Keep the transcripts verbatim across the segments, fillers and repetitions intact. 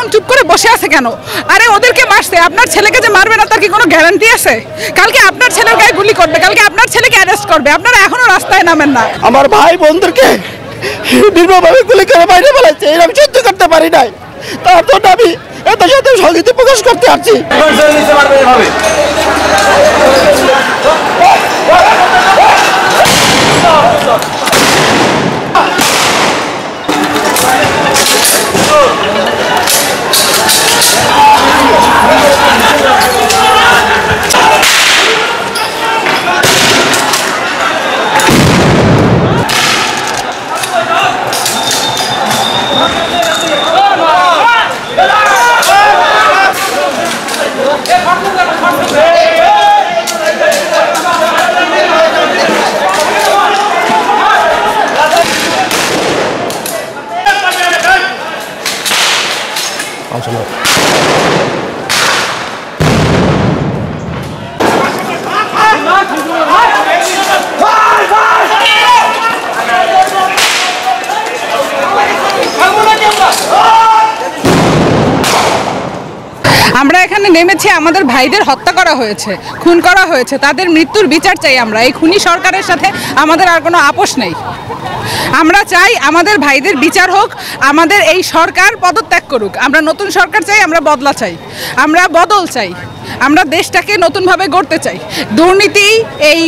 এখন চুপ করে বসে আছে কেন? আরে ওদেরকে মারছে, আপনার ছেলেকে যে মারবে না তার কি কোনো গ্যারান্টি আছে? কালকে আপনার ছেলের গায়ে গুলি করবে, কালকে আপনার ছেলেকে অ্যারেস্ট করবে, আপনারা এখনো রাস্তায় নামেন না। আমার ভাই বোনদেরকে নির্মমভাবে গুলি করে বাইরে ফেলাচ্ছে, এটা আমি সহ্য করতে পারি নাই। তার জন্য আমি এত সাথে সংগীতি প্রকাশ করতে আসছি। আমরা এখানে নেমেছি, আমাদের ভাইদের হত্যা করা হয়েছে, খুন করা হয়েছে, তাদের মৃত্যুর বিচার চাই আমরা। এই খুনি সরকারের সাথে আমাদের আর কোনো আপোষ নেই। আমরা চাই আমাদের ভাইদের বিচার হোক, আমাদের এই সরকার পদত্যাগ করুক। আমরা নতুন সরকার চাই, আমরা বদলা চাই, আমরা বদল চাই, আমরা দেশটাকে নতুনভাবে গড়তে চাই। দুর্নীতি, এই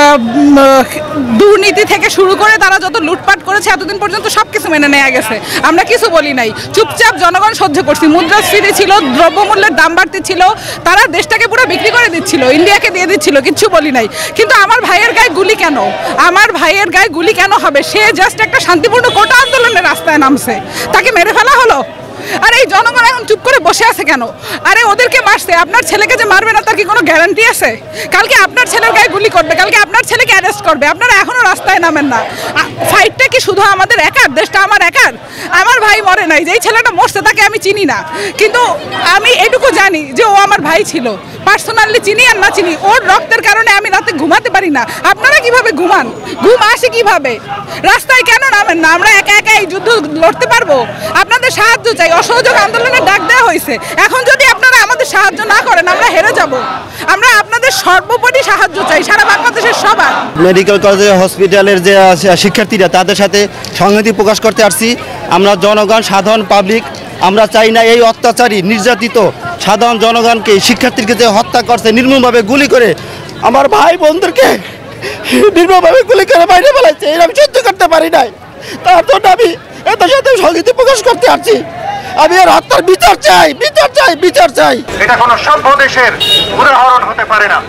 দুর্নীতি থেকে শুরু করে তারা যত লুটপাট করেছে এতদিন পর্যন্ত সব কিছু মেনে নেওয়া গেছে, আমরা কিছু বলি নাই, চুপচাপ জনগণ সহ্য করছি। মুদ্রাস্ফীতি ছিল, দ্রব্যমূল্যের দাম বাড়তি ছিল, তারা দেশটাকে পুরো বিক্রি করে দিচ্ছিল, ইন্ডিয়াকে দিয়ে দিচ্ছিল, কিচ্ছু বলি নাই। কিন্তু আমার ভাইয়ের গায়ে গুলি কেন? আমার ভাইয়ের গায়ে গুলি কেন হবে? সে জাস্ট একটা শান্তিপূর্ণ কোটা আন্দোলনের রাস্তায় নামছে, তাকে মেরে ফেলা হলো। আর এই জনগণ এখন চুপ করে বসে আছে কেন? আরে ওদেরকে মারছে, আপনার ছেলেকে যে মারবে না তার কি কোনো গ্যারান্টি আছে? কালকে আপনার ছেলের গায়ে গুলি করবে, কালকে আপনার ছেলেকে অ্যারেস্ট করবে, আপনারা এখনো রাস্তায় নামেন না। ফাইটটা কি শুধু আমাদের একার? দেশটা আমার একার? আমার ভাই মরে নাই, যেই ছেলেটা মরছে তাকে আমি চিনি না, কিন্তু আমি এটুকু জানি যে ও আমার ভাই ছিল। পার্সোনালি চিনি আর না চিনি, ওর রক্তের কারণে আমি রাতে ঘুমাতে পারি না। আপনারা কিভাবে ঘুমান? ঘুম আসে কিভাবে? রাস্তায় কেন নামেন না? আমরা একা একা এই যুদ্ধ লড়তে পারবো? আপনাদের সাহায্য চাই। অসহযোগ আন্দোলনের ডাক দেওয়া হয়েছে, এখন যদি আপনারা আমাদের সাহায্য না করেন আমরা হেরে যাব। আমরা আপনাদের সর্বোপরি সাহায্য চাই, সারা বাংলাদেশের সবার। মেডিকেল কলেজে হসপিটালের যে শিক্ষার্থীরা, তাদের সাথে সংহতি প্রকাশ করতে আসছি। আমরা জনগণ, সাধারণ পাবলিক, আমরা চাই না এই অত্যাচারী নির্যাতিত সাধারণ জনগণকে, শিক্ষার্থীকে যে হত্যা করছে নির্মমভাবে গুলি করে, আমার ভাই বোনদেরকে নির্মমভাবে গুলি করে বাইরে ফেলাচ্ছে, এটা আমি সহ্য করতে পারি নাই। তার জন্য আমি এত সাথে সংগীতি প্রকাশ করতে আসছি। আমি এর হত্যার বিচার চাই, বিচার চাই, বিচার চাই। এটা কোনো সভ্য দেশের উদাহরণ হতে পারে না।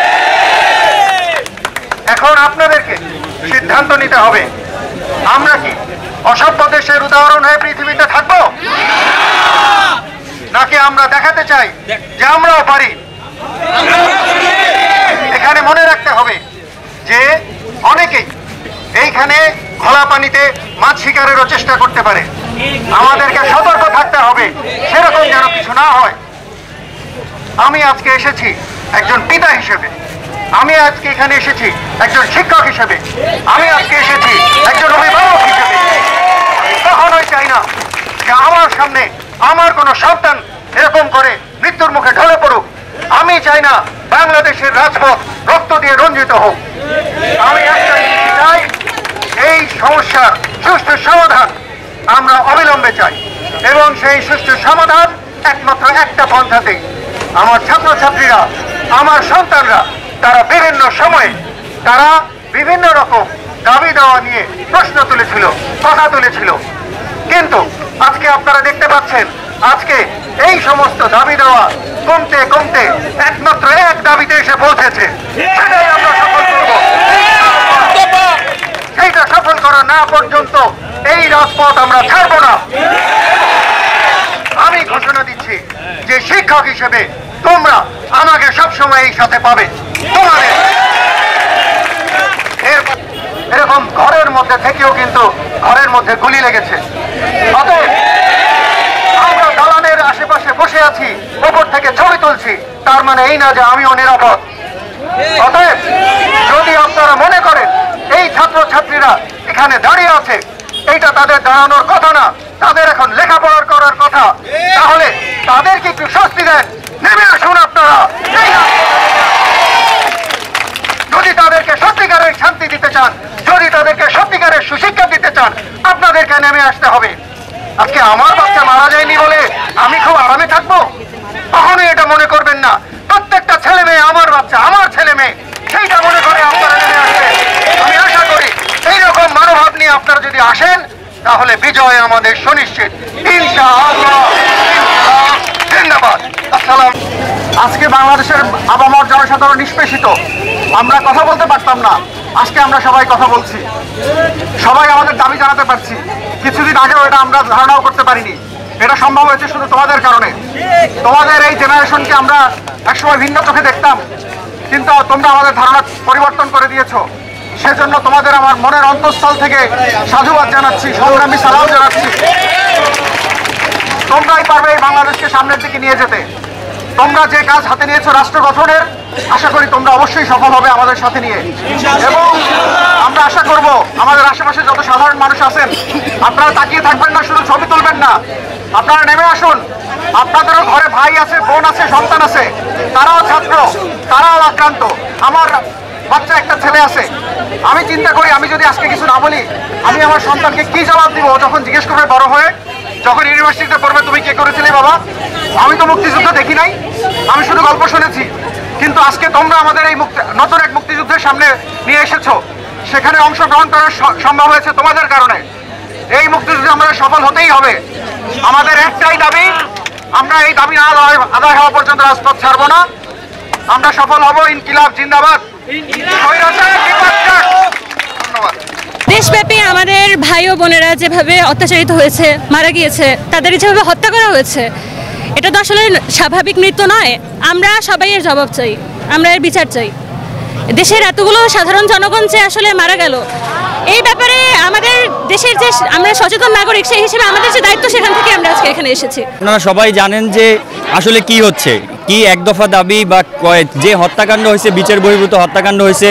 এখন আপনাদেরকে সিদ্ধান্ত নিতে হবে, আমরা কি অসভ্য দেশের উদাহরণ হয়ে পৃথিবীতে থাকবো, নাকি আমরা দেখাতে চাই যে আমরাও পারি? এখানে মনে রাখতে হবে যে অনেকেই এইখানে খোলা পানিতে মাছ শিকারেরও চেষ্টা করতে পারে। আমাদেরকে সতর্ক থাকতে হবে সেরকম যেন কিছু না হয়। আমি আজকে এসেছি একজন পিতা হিসেবে, আমি আজকে এখানে এসেছি একজন শিক্ষক হিসেবে, আমি আজকে এসেছি একজন অভিভাবক হিসেবে। কখনোই চাই না যে আমার সামনে আমার কোনো সন্তান এরকম করে মৃত্যুর মুখে ঢলে পড়ুক। আমি চাই না বাংলাদেশের রাজপথ রক্ত দিয়ে রঞ্জিত হোক। আমি একটাই চাই, এই সমস্যার সুষ্ঠু সমাধান আমরা অবিলম্বে চাই, এবং সেই সুষ্ঠু সমাধান একমাত্র একটা পন্থাতেই। আমার ছাত্রছাত্রীরা, আমার সন্তানরা, তারা বিভিন্ন সময়ে তারা বিভিন্ন রকম দাবি দেওয়া নিয়ে প্রশ্ন তুলেছিল, কথা তুলেছিল, কিন্তু আজকে আপনারা দেখতে পাচ্ছেন আজকে এই সমস্ত দাবি দেওয়া কমতে কমতে একমাত্র এক দাবিতে এসে পৌঁছেছে। সেটাই আমরা সফল করব। সেইটা সফল করা না পর্যন্ত এই রাজপথ আমরা ছাড়ব না। আমি ঘোষণা দিচ্ছি যে শিক্ষক হিসেবে তোমরা আমাকে সবসময় এই সাথে পাবে। তোমাদের এরকম ঘরের মধ্যে থেকেও কিন্তু ঘরের মধ্যে গুলি লেগেছে। অতএব আমরা দালানের আশেপাশে বসে আছি, ওপর থেকে ছবি তুলছি, তার মানে এই না যে আমিও নিরাপদ। অতএব যদি আপনারা মনে করেন এই ছাত্রছাত্রীরা এখানে দাঁড়িয়ে আছে, এইটা তাদের দাঁড়ানোর কথা না, তাদের এখন লেখাপড়ার করার কথা, তাহলে তাদেরকে একটু শাস্তি দেন, নেমে আসুন আপনারা। যদি তাদেরকে সত্যিকারের শান্তি দিতে চান, যদি তাদেরকে সত্যিকারের সুশিক্ষা দিতে চান, আপনাদেরকে নেমে আসতে হবে। আজকে আমার বাচ্চা মারা যায়নি বলে আমি খুব আরামে থাকবো, কখনোই এটা মনে করবেন না। প্রত্যেকটা ছেলে মেয়ে আমার বাচ্চা, আমার ছেলে মেয়ে, সেইটা মনে করে আপনারা নেমে আসবেন। আমি আশা করি এইরকম মনোভাব নিয়ে আপনারা যদি আসেন তাহলে বিজয় আমাদের সুনিশ্চিত, ইনশাআল্লাহ। ধন্যবাদ। আসসালাম। আজকে বাংলাদেশের আবহাওয়ার জনসাধারণ নিষ্পেষিত, আমরা কথা বলতে পারতাম না, আজকে আমরা সবাই কথা বলছি, সবাই আমাদের দাবি জানাতে পারছি। কিছুদিন আগেও এটা আমরা ধারণাও করতে পারিনি। এটা সম্ভব হয়েছে শুধু তোমাদের কারণে। তোমাদের এই জেনারেশনকে আমরা একসময় ভিন্ন চোখে দেখতাম, কিন্তু তোমরা আমাদের ধারণা পরিবর্তন করে দিয়েছো। সেজন্য তোমাদের আমার মনের অন্তঃস্থল থেকে সাধুবাদ জানাচ্ছি, সংগ্রামী সালাম জানাচ্ছি। তোমরাই পারবে এই বাংলাদেশকে সামনের দিকে নিয়ে যেতে। তোমরা যে কাজ হাতে নিয়েছো রাষ্ট্র গঠনের, আশা করি তোমরা অবশ্যই সফল হবে আমাদের সাথে নিয়ে। এবং আমরা আশা করব আমাদের আশেপাশে যত সাধারণ মানুষ আছেন, আপনারা তাকিয়ে থাকবেন না, শুধু ছবি তুলবেন না, আপনারা নেমে আসুন। আপনাদেরও ঘরে ভাই আছে, বোন আছে, সন্তান আছে, তারাও ছাত্র, তারাও আক্রান্ত। আমার বাচ্চা একটা ছেলে আছে, আমি চিন্তা করি আমি যদি আজকে কিছু না বলি, আমি আমার সন্তানকে কি জবাব দিব যখন জিজ্ঞেস করবে বড় হয়ে, যখন ইউনিভার্সিটিতে পড়বে, তুমি কে করেছিলে বাবা? আমি তো মুক্তিযুদ্ধ দেখি নাই, আমি শুধু গল্প শুনেছি। কিন্তু আজকে তোমরা আমাদের এই মুক্তি নতুন এক মুক্তিযুদ্ধের সামনে নিয়ে এসেছো, সেখানে অংশগ্রহণ করা সম্ভব হয়েছে তোমাদের কারণে। এই মুক্তিযুদ্ধে আমরা সফল হতেই হবে। আমাদের একটাই দাবি, আমরা এই দাবি না আদায় হওয়া পর্যন্ত রাজপথ ছাড়বো না। আমরা সফল হব। ইনকিলাব জিন্দাবাদ। ধন্যবাদ। দেশব্যাপী আমাদের ভাই ও বোনেরা যেভাবে অত্যাচারিত হয়েছে, মারা গিয়েছে, তাদের যেভাবে হত্যা করা হয়েছে, এটা তো আসলে স্বাভাবিক মৃত্যু নয়। আমরা সবাই এর জবাব চাই, আমরা এর বিচার চাই। দেশের এতগুলো সাধারণ জনগণ যে আসলে মারা গেল, এই ব্যাপারে আমাদের দেশের যে আমরা সচেতন নাগরিক, সেই হিসেবে আমাদের যে দায়িত্ব, সেখান থেকে আমরা আজকে এখানে এসেছি। আপনারা সবাই জানেন যে আসলে কি হচ্ছে, কি এক দফা দাবি বা যে হত্যাকাণ্ড হয়েছে, বিচার বহির্ভূত হত্যাকাণ্ড হয়েছে,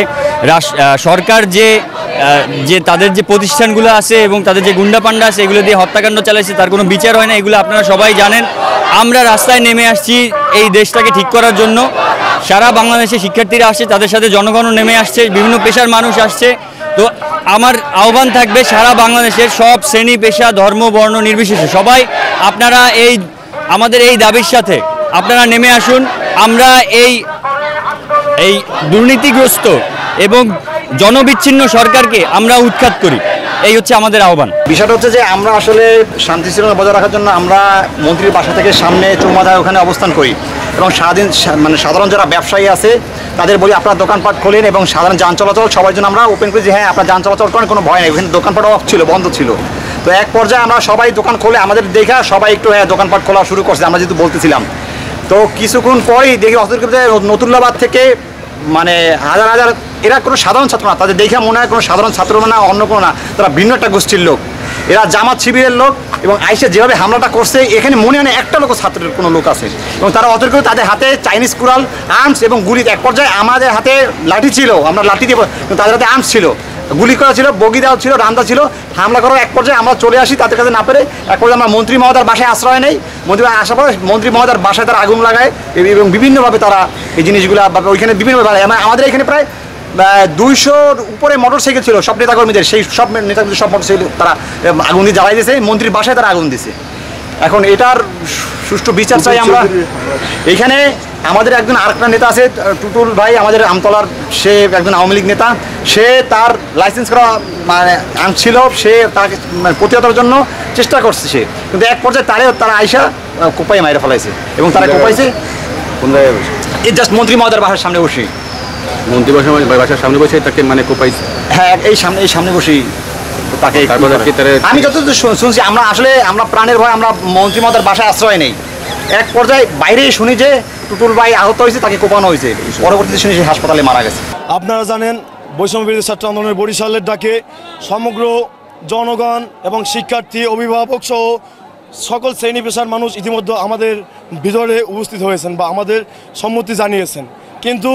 সরকার যে যে তাদের যে প্রতিষ্ঠানগুলো আছে এবং তাদের যে গুন্ডাপান্ডা আছে, এগুলো দিয়ে হত্যাকাণ্ড চালাইছে, তার কোনো বিচার হয় না, এগুলো আপনারা সবাই জানেন। আমরা রাস্তায় নেমে আসছি এই দেশটাকে ঠিক করার জন্য। সারা বাংলাদেশে শিক্ষার্থীরা আসছে, তাদের সাথে জনগণও নেমে আসছে, বিভিন্ন পেশার মানুষ আসছে। তো আমার আহ্বান থাকবে সারা বাংলাদেশের সব শ্রেণী, পেশা, ধর্ম, বর্ণ নির্বিশেষে সবাই আপনারা এই আমাদের এই দাবির সাথে আপনারা নেমে আসুন। আমরা এই এই দুর্নীতিগ্রস্ত এবং জনবিচ্ছিন্ন সরকারকে আমরা উৎখাত করি, এই হচ্ছে আমাদের আহ্বান। বিষয়টা হচ্ছে যে আমরা আসলে শান্তি শৃঙ্খলা বজায় রাখার জন্য আমরা মন্ত্রীর বাসা থেকে সামনে চৌমাথায় ওখানে অবস্থান করি এবং সারাদিন মানে সাধারণ যারা ব্যবসায়ী আছে তাদের বলি আপনারা দোকানপাট খোলেন এবং সাধারণ যান চলাচল সবার জন্য আমরা ওপেন করি যে হ্যাঁ আপনারা যান চলাচল করেন, কোনো ভয় নেই। ওখানে দোকানপাট অফ ছিল, বন্ধ ছিল। তো এক পর্যায়ে আমরা সবাই দোকান খোলে, আমাদের দেখা সবাই একটু হ্যাঁ দোকানপাট খোলা শুরু করছে, আমরা যেহেতু বলতেছিলাম। তো কিছুক্ষণ পরেই দেখি নতুল্লাবাদ থেকে মানে হাজার হাজার, এরা কোনো সাধারণ ছাত্র না, তাদের দেখে মনে হয় কোনো সাধারণ ছাত্র না, অন্য কোনো না, তারা ভিন্ন একটা গোষ্ঠীর লোক, এরা জামাত শিবিরের লোক। এবং আইসে যেভাবে হামলাটা করছে, এখানে মনে হয় একটা লোক ছাত্রের কোনো লোক আছে এবং তারা অতর্ক তাদের হাতে চাইনিজ কুড়াল, আর্মস এবং গুলি। এক পর্যায়ে আমাদের হাতে লাঠি ছিল, আমরা লাঠি দিয়ে, তাদের হাতে আর্মস ছিল, গুলি করা ছিল, বগি দেওয়া ছিল, রান্দা ছিল। হামলা করার এক পর্যায়ে আমরা চলে আসি তাদের কাছে না পেরে। এক পর্যায়ে আমরা মন্ত্রী মহোদয়ের বাসায় আশ্রয় নেই। মন্ত্রী আসার পরে মন্ত্রী মহোদয়ের বাসায় তারা আগুন লাগায় এবং বিভিন্নভাবে তারা এই জিনিসগুলো ওইখানে বিভিন্নভাবে, আমাদের এখানে প্রায় দুইশোর উপরে মোটর সাইকেল ছিল সব নেতাকর্মীদের, সেই সব নেতাকর্মীদের সব মোটর সাইকেল তারা আগুন দিয়ে জ্বালাই দিয়েছে, মন্ত্রীর বাসায় তারা আগুন দিয়েছে। এখন এটার সুষ্ঠু বিচার চাই আমরা। এইখানে আমাদের একজন আরেকটা নেতা আছে টুটুল ভাই, আমাদের আমতলার, সে একজন আওয়ামী লীগ নেতা, সে তার লাইসেন্স করা মানে ছিল, সে তাকে প্রতিহতার জন্য চেষ্টা করছে সে, কিন্তু এক পর্যায়ে তারে তারা আইসা কোপাই মাইরে ফেলাইছে এবং তারা কোপাইছে কোন জায়গায় এই জাস্ট মন্ত্রী মহোদয়ের বাসার সামনে বসে, মন্ত্রী বাসার সামনে বসে তাকে মানে কোপাইছে। হ্যাঁ, এই সামনে এই সামনে বসেই তাকে। আমি যতদূর শুনছি, আমরা আসলে আমরা প্রাণের ভয় আমরা মন্ত্রী মহোদয়ের বাসায় আশ্রয় নেই। এক পর্যায়ে বাইরেই শুনি যে টুটুল ভাই আহত হয়েছে, তাকে কোপানো হয়েছে, পরবর্তীতে শুনি সে হাসপাতালে মারা গেছে। আপনারা জানেন বৈষম্য বিরোধী ছাত্র আন্দোলনের বরিশালের ডাকে সমগ্র জনগণ এবং শিক্ষার্থী, অভিভাবক সহ সকল শ্রেণী পেশার মানুষ ইতিমধ্যে আমাদের ভিতরে উপস্থিত হয়েছেন বা আমাদের সম্মতি জানিয়েছেন। কিন্তু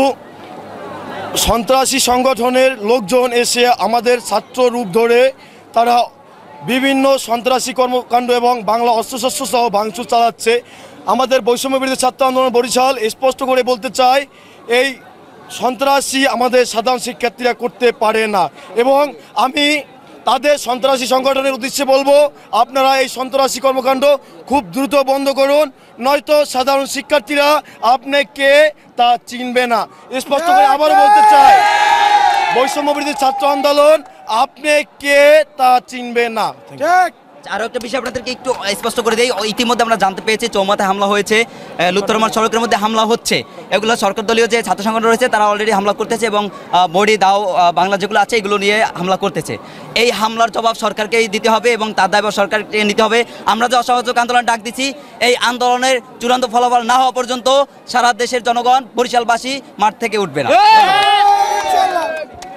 সন্ত্রাসী সংগঠনের লোকজন এসে আমাদের ছাত্র রূপ ধরে তারা বিভিন্ন সন্ত্রাসী কর্মকাণ্ড এবং বাংলা অস্ত্রশস্ত্র সহ ভাঙচুর চালাচ্ছে। আমাদের বৈষম্য বিরোধী ছাত্র আন্দোলন বরিশাল স্পষ্ট করে বলতে চায়, এই সন্ত্রাসী আমাদের সাধারণ শিক্ষার্থীরা করতে পারে না। এবং আমি তাদের সন্ত্রাসী সংগঠনের উদ্দেশ্যে বলবো, আপনারা এই সন্ত্রাসী কর্মকাণ্ড খুব দ্রুত বন্ধ করুন, নয়তো সাধারণ শিক্ষার্থীরা আপনি কে তা চিনবে না। স্পষ্ট করে আবারও বলতে চাই, বৈষম্য বিরোধী ছাত্র আন্দোলন আপনি কে তা চিনবে না। আরও একটা বিষয় আপনাদেরকে একটু স্পষ্ট করে দেই, ইতিমধ্যে আমরা জানতে পেরেছি চৌমাথায় হামলা হয়েছে, লুত্তরমার সড়কের মধ্যে হামলা হচ্ছে। এগুলো সরকার দলীয় যে ছাত্র সংগঠন রয়েছে তারা অলরেডি হামলা করতেছে এবং বডি দাও বাংলা যেগুলো আছে এগুলো নিয়ে হামলা করতেছে। এই হামলার জবাব সরকারকেই দিতে হবে এবং তার দায়ভার সরকারকে নিতে হবে। আমরা যে অসহযোগ আন্দোলন ডাক দিচ্ছি, এই আন্দোলনের চূড়ান্ত ফলাফল না হওয়া পর্যন্ত সারা দেশের জনগণ বরিশালবাসী মাঠ থেকে উঠবে না।